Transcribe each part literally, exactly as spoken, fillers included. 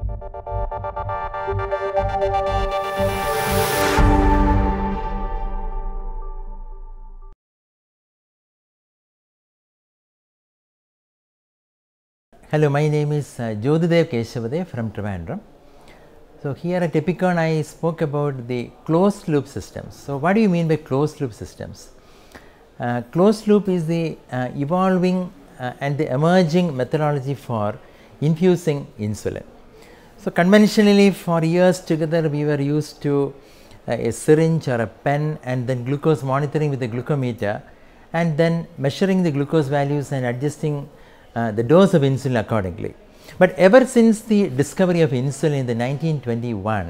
Hello, my name is uh, Jothydev Kesavadev from Trivandrum. So, here at Epicon I spoke about the closed loop systems. So, what do you mean by closed loop systems? Uh, closed loop is the uh, evolving uh, and the emerging methodology for infusing insulin. So, conventionally for years together we were used to uh, a syringe or a pen and then glucose monitoring with the glucometer and then measuring the glucose values and adjusting Uh, the dose of insulin accordingly. But ever since the discovery of insulin in the nineteen twenty-one,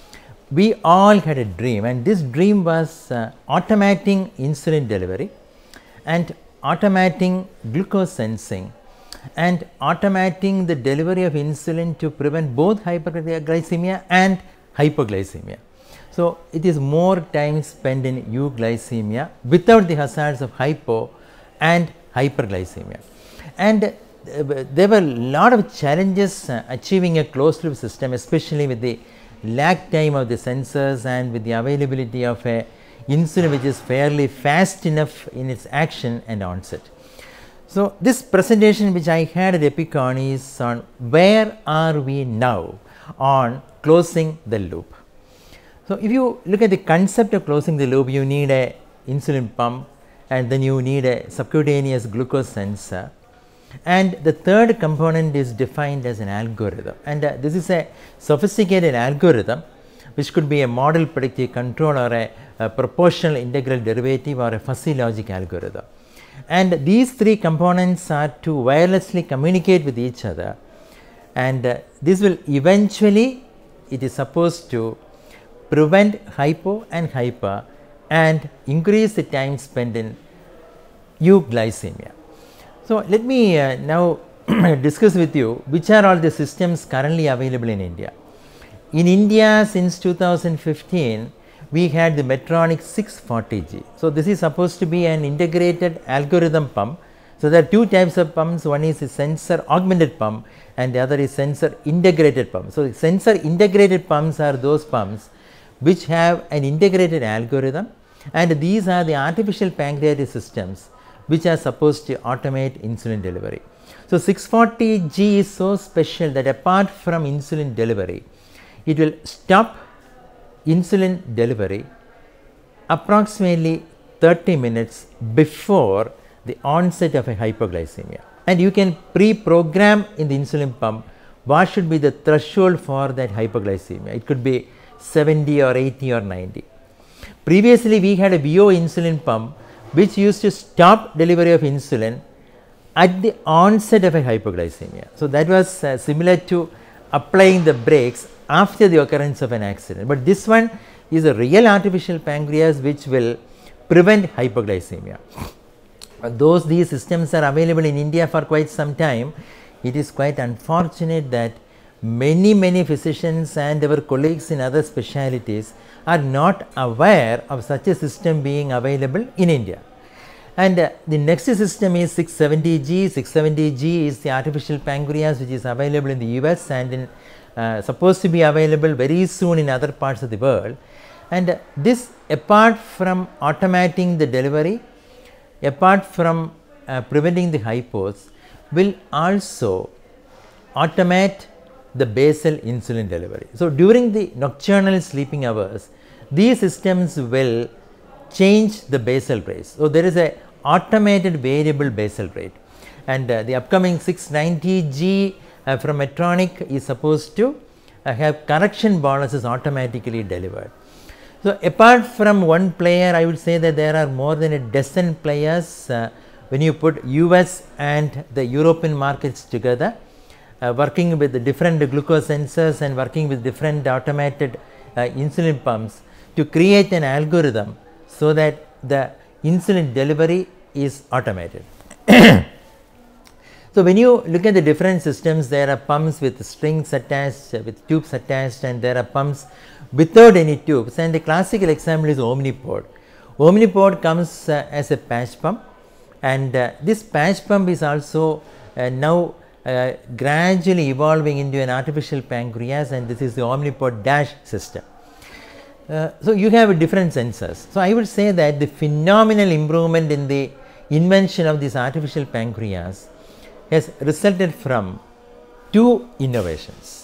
we all had a dream, and this dream was uh, automating insulin delivery and automating glucose sensing and automating the delivery of insulin to prevent both hyperglycemia and hypoglycemia. So, it is more time spent in euglycemia without the hazards of hypo and hyperglycemia. And uh, there were a lot of challenges uh, achieving a closed loop system, especially with the lag time of the sensors and with the availability of a insulin which is fairly fast enough in its action and onset. So, this presentation which I had at Epicon is on where are we now on closing the loop. So, if you look at the concept of closing the loop, you need a insulin pump and then you need a subcutaneous glucose sensor. And the third component is defined as an algorithm, and uh, this is a sophisticated algorithm which could be a model predictive control or a, a proportional integral derivative or a fuzzy logic algorithm. And these three components are to wirelessly communicate with each other, and uh, this will eventually, it is supposed to prevent hypo and hyper and increase the time spent in euglycemia. So, let me uh, now discuss with you which are all the systems currently available in India. In India since two thousand fifteen we had the Medtronic six forty G. So, this is supposed to be an integrated algorithm pump. So, there are two types of pumps, one is a sensor augmented pump and the other is sensor integrated pump. So, sensor integrated pumps are those pumps which have an integrated algorithm, and these are the artificial pancreatic systems which are supposed to automate insulin delivery. So, six forty G is so special that apart from insulin delivery, it will stop insulin delivery approximately thirty minutes before the onset of a hypoglycemia, and you can pre-program in the insulin pump what should be the threshold for that hypoglycemia. It could be seventy or eighty or ninety. Previously we had a V O insulin pump which used to stop delivery of insulin at the onset of a hypoglycemia. So, that was uh, similar to applying the brakes after the occurrence of an accident, but this one is a real artificial pancreas which will prevent hypoglycemia. Uh, those these systems are available in India for quite some time. It is quite unfortunate that many many physicians and our colleagues in other specialities are not aware of such a system being available in India. And uh, the next system is six seventy G. six seventy G is the artificial pancreas which is available in the U S and in, uh, supposed to be available very soon in other parts of the world. And uh, this, apart from automating the delivery, apart from uh, preventing the hypos, will also automate the basal insulin delivery. So, during the nocturnal sleeping hours, these systems will change the basal rate. So, there is a automated variable basal rate, and uh, the upcoming six ninety G uh, from Medtronic is supposed to uh, have correction boluses automatically delivered. So, apart from one player, I would say that there are more than a dozen players uh, when you put U S and the European markets together. Uh, working with the different glucose sensors and working with different automated uh, insulin pumps to create an algorithm so that the insulin delivery is automated. So, when you look at the different systems, there are pumps with strings attached, uh, with tubes attached, and there are pumps without any tubes, and the classical example is Omnipod. Omnipod comes uh, as a patch pump, and uh, this patch pump is also uh, now uh, gradually evolving into an artificial pancreas, and this is the Omnipod Dash system. Uh, so, you have different sensors. So, I would say that the phenomenal improvement in the invention of this artificial pancreas has resulted from two innovations.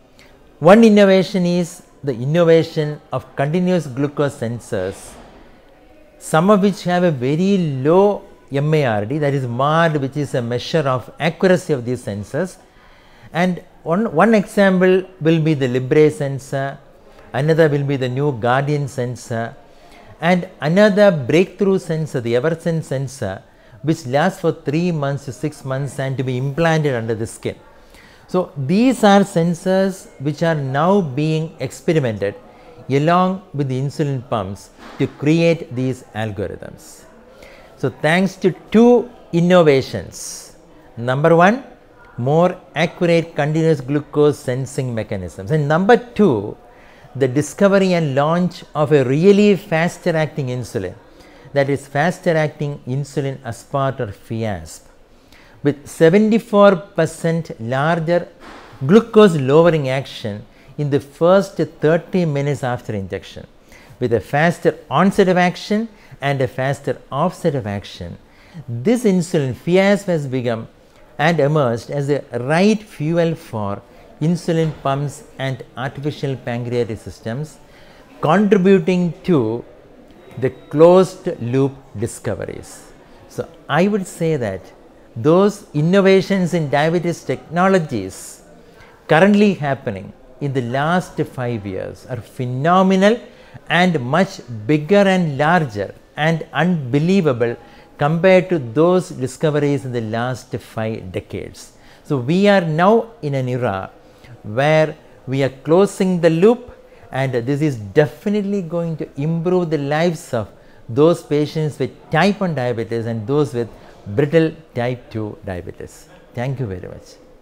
One innovation is the innovation of continuous glucose sensors, some of which have a very low M A R D, that is M A R D, which is a measure of accuracy of these sensors. And one, one example will be the Libre sensor, another will be the new Guardian sensor, and another breakthrough sensor, the Eversense sensor, which lasts for three months to six months and to be implanted under the skin. So, these are sensors which are now being experimented along with the insulin pumps to create these algorithms. So, thanks to two innovations, number one, more accurate continuous glucose sensing mechanisms, and number two, the discovery and launch of a really faster acting insulin, that is faster acting insulin aspart or FIASP, with seventy-four percent larger glucose lowering action in the first thirty minutes after injection, with a faster onset of action and a faster offset of action. This insulin FIASP has become and emerged as the right fuel for insulin pumps and artificial pancreatic systems, contributing to the closed loop discoveries. So, I would say that those innovations in diabetes technologies currently happening in the last five years are phenomenal and much bigger and larger and unbelievable compared to those discoveries in the last five decades. So, we are now in an era where we are closing the loop, and this is definitely going to improve the lives of those patients with type one diabetes and those with brittle type two diabetes. Thank you very much.